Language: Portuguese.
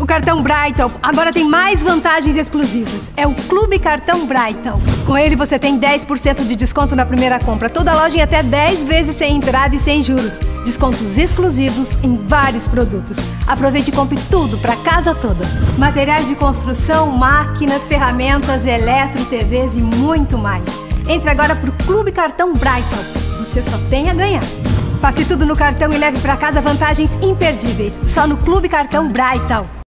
cartão Brighton agora tem mais vantagens exclusivas. É o Clube Cartão Brighton. Com ele você tem 10% de desconto na primeira compra. Toda loja em até 10 vezes sem entrada e sem juros. Descontos exclusivos em vários produtos. Aproveite e compre tudo para casa toda. Materiais de construção, máquinas, ferramentas, eletro, TVs e muito mais. Entre agora pro Clube Cartão Brighton. Você só tem a ganhar. Passe tudo no cartão e leve para casa vantagens imperdíveis. Só no Clube Cartão Brighton.